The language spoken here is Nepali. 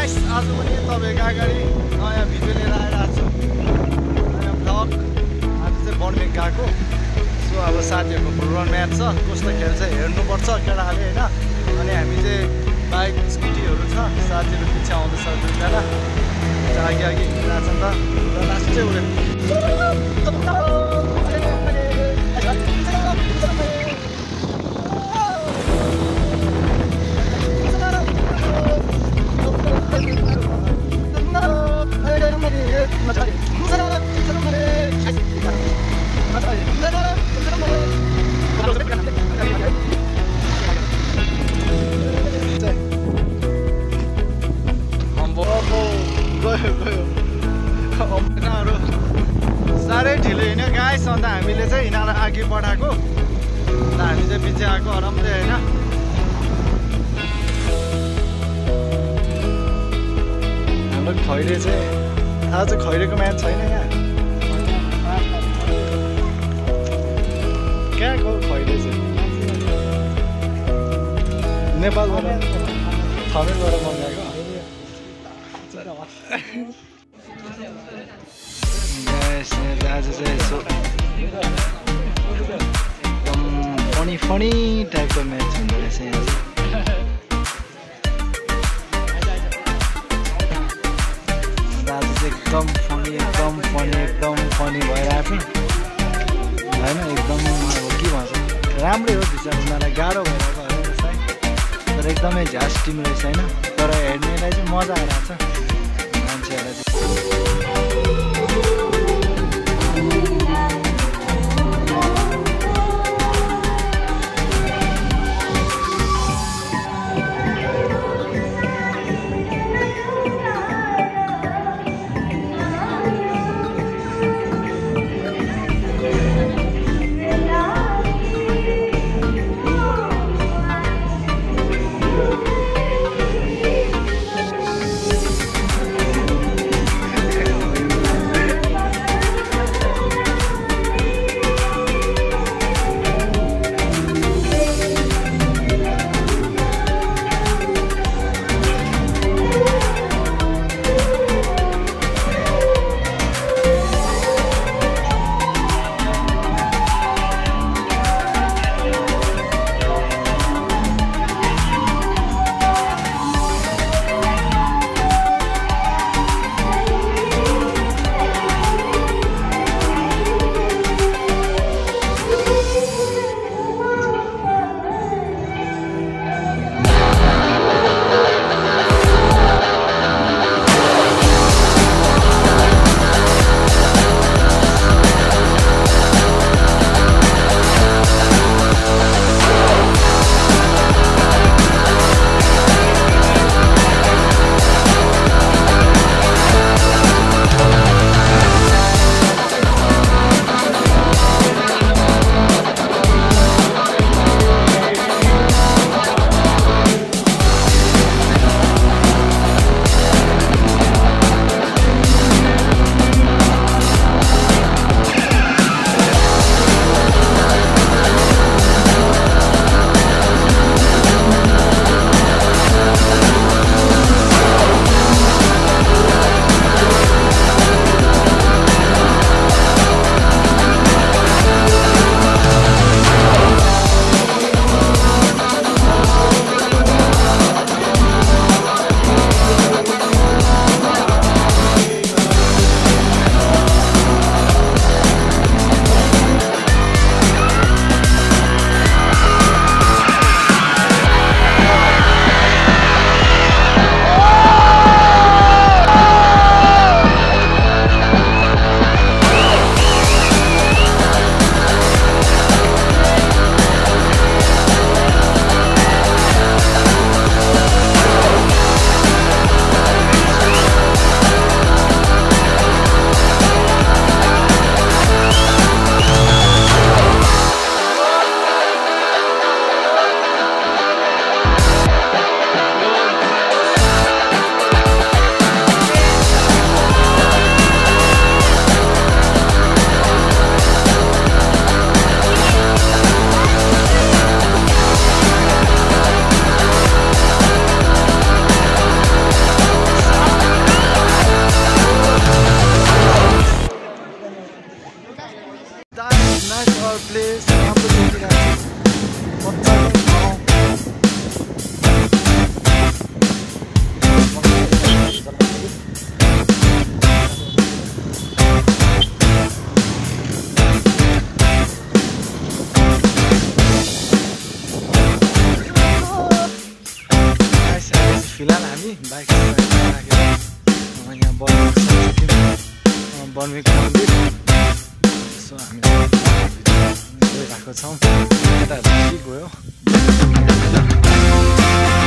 गाइस आज पनि तपाईहरुको अगाडि नयाँ भिडियो लिएर आइरहेको छु नयाँ भ्लग आज चाहिँ बन्ने गएको सो अब साथीहरुको फुटबल म्याच छ कस्तो खेल्छ हेर्नुपर्छ केटाले हैन अनि हामी चाहिँ बाइक स्कुटीहरु छ साथीहरु पछि आउँदैछ दुईजना अघि अघि हिँडिरहेछ नि त लास्ट चाहिँ उले साह्रै ढिलो हिँड्यो गाइस अन्त हामीले चाहिँ यिनीहरूलाई अघि बढाएको अन्त हामी चाहिँ पछि आएको आरामले होइन हाम्रो खैरे चाहिँ आज खैरेको म्याच छैन यहाँ कहाँको खैरे चाहिँ नेपालबाट थमेलबाट मगाएको आज चाहिँ यसो एकदम फनी टाइपको म्याच हुँदो रहेछ यहाँ आज चाहिँ एकदम फनी भइरहेको होइन एकदम अब के भन्छ राम्रै हो बिचरा उनीहरूलाई गाह्रो भइरहेको होइन सायद तर एकदमै झ्यास टिम रहेछ होइन तर हेर्नेलाई चाहिँ मजा आइरहेको छ मान्छेहरूलाई चाहिँ फिलहाल हामी बाइक राखेर यहाँ बर्मेक मन्दिर सो हामी गइरहेको छौँ। केटाहरू गयो